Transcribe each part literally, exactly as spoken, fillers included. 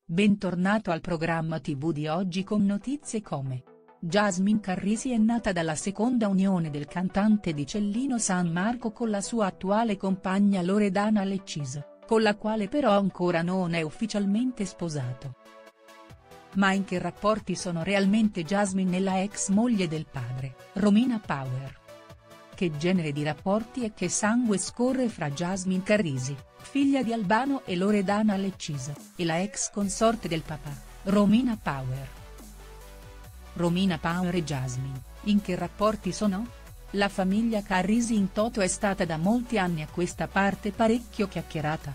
Bentornato al programma tivù di oggi con notizie come: Jasmine Carrisi è nata dalla seconda unione del cantante di Cellino San Marco con la sua attuale compagna Loredana Lecciso, con la quale però ancora non è ufficialmente sposato. Ma in che rapporti sono realmente Jasmine e la ex moglie del padre, Romina Power? Che genere di rapporti e che sangue scorre fra Jasmine Carrisi, figlia di Albano e Loredana Lecciso, e la ex consorte del papà, Romina Power? Romina Power e Jasmine, in che rapporti sono? La famiglia Carrisi in toto è stata da molti anni a questa parte parecchio chiacchierata.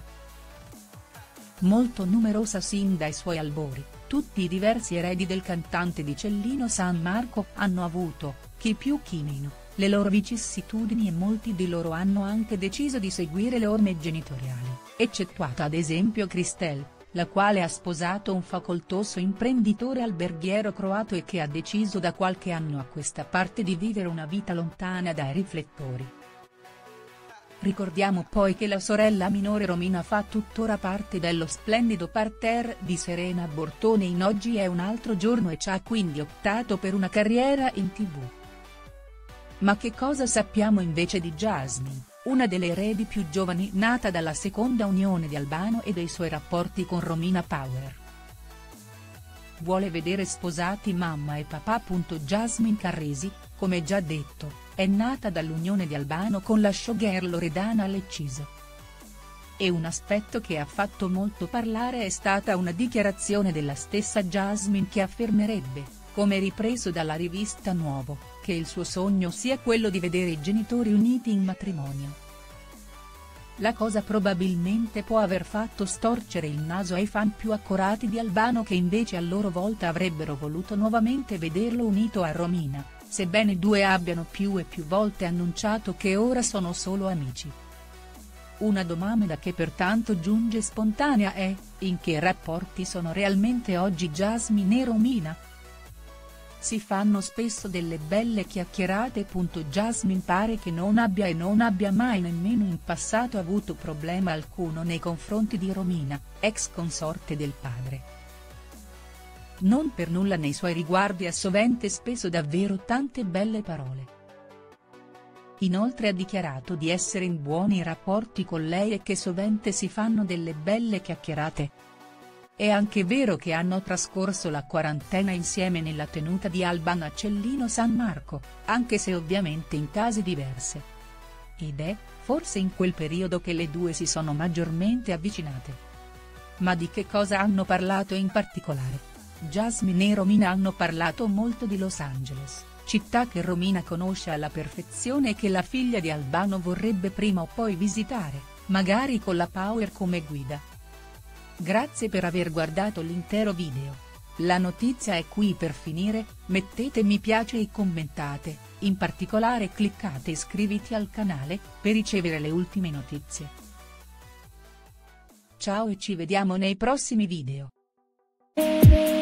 Molto numerosa sin dai suoi albori, tutti i diversi eredi del cantante di Cellino San Marco hanno avuto, chi più chi meno, le loro vicissitudini e molti di loro hanno anche deciso di seguire le orme genitoriali, eccettuata ad esempio Cristel, la quale ha sposato un facoltoso imprenditore alberghiero croato e che ha deciso da qualche anno a questa parte di vivere una vita lontana dai riflettori. Ricordiamo poi che la sorella minore Romina fa tuttora parte dello splendido parterre di Serena Bortone in Oggi è un altro giorno e ci ha quindi optato per una carriera in tivù. Ma che cosa sappiamo invece di Jasmine, una delle eredi più giovani nata dalla seconda unione di Albano e dei suoi rapporti con Romina Power? Vuole vedere sposati mamma e papà. Jasmine Carrisi, come già detto, è nata dall'unione di Albano con la showgirl Loredana Lecciso. E un aspetto che ha fatto molto parlare è stata una dichiarazione della stessa Jasmine che affermerebbe, come ripreso dalla rivista Nuovo, che il suo sogno sia quello di vedere i genitori uniti in matrimonio. La cosa probabilmente può aver fatto storcere il naso ai fan più accorati di Albano che invece a loro volta avrebbero voluto nuovamente vederlo unito a Romina, sebbene i due abbiano più e più volte annunciato che ora sono solo amici. Una domanda che pertanto giunge spontanea è: in che rapporti sono realmente oggi Jasmine e Romina? Si fanno spesso delle belle chiacchierate. Jasmine pare che non abbia e non abbia mai nemmeno in passato avuto problema alcuno nei confronti di Romina, ex consorte del padre. Non per nulla nei suoi riguardi ha sovente speso davvero tante belle parole. Inoltre ha dichiarato di essere in buoni rapporti con lei e che sovente si fanno delle belle chiacchierate. È anche vero che hanno trascorso la quarantena insieme nella tenuta di Albano a Cellino San Marco, anche se ovviamente in case diverse. Ed è, forse in quel periodo che le due si sono maggiormente avvicinate. Ma di che cosa hanno parlato in particolare? Jasmine e Romina hanno parlato molto di Los Angeles, città che Romina conosce alla perfezione e che la figlia di Albano vorrebbe prima o poi visitare, magari con la Power come guida. Grazie per aver guardato l'intero video. La notizia è qui per finire, mettete mi piace e commentate, in particolare cliccate iscriviti al canale, per ricevere le ultime notizie. Ciao e ci vediamo nei prossimi video.